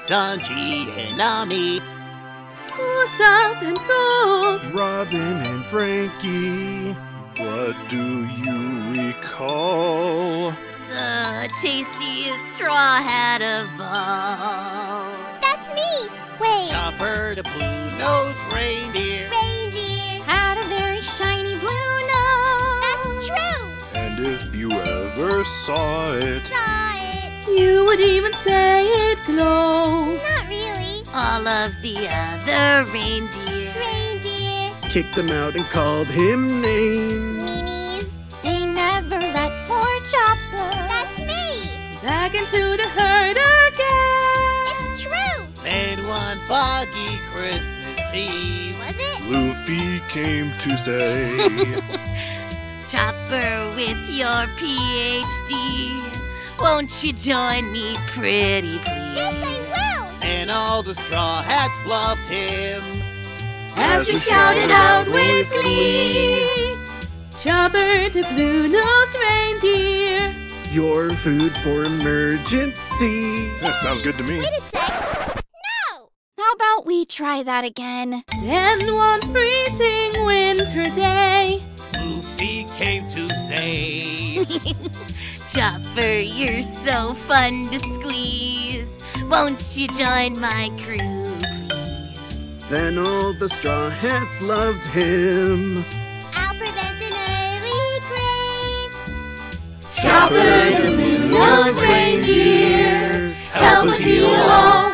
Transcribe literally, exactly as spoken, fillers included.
Sanji and Nami, Usopp and Brook, Robin and Frankie. What do you recall? the tastiest straw hat of all. That's me! Wait, Chopper the blue-nosed reindeer, reindeer! Had a very shiny blue nose. That's true! And if you ever saw it, Saw it! You would even say it glows. Not really. All of the other reindeer, Reindeer! Kicked him out and called him names. Meanies! they never let poor Chopper That's me! back into the herd again. It's true! then one foggy Christmas Eve, Was it? Luffy came to say, Chopper with your P H D, won't you join me, pretty please? Yes, I will! and all the Straw Hats loved him. As we shouted out with glee, Chopper the blue-nosed reindeer. Your food for emergency. that sounds good to me. Wait a sec. No! How about we try that again? Then one freezing winter day, Luffy came to say, Chopper, you're so fun to squeeze. Won't you join my crew, please? Then all the Straw Hats loved him. I'll prevent an early grave. Chopper the blue-nosed reindeer, help us heal all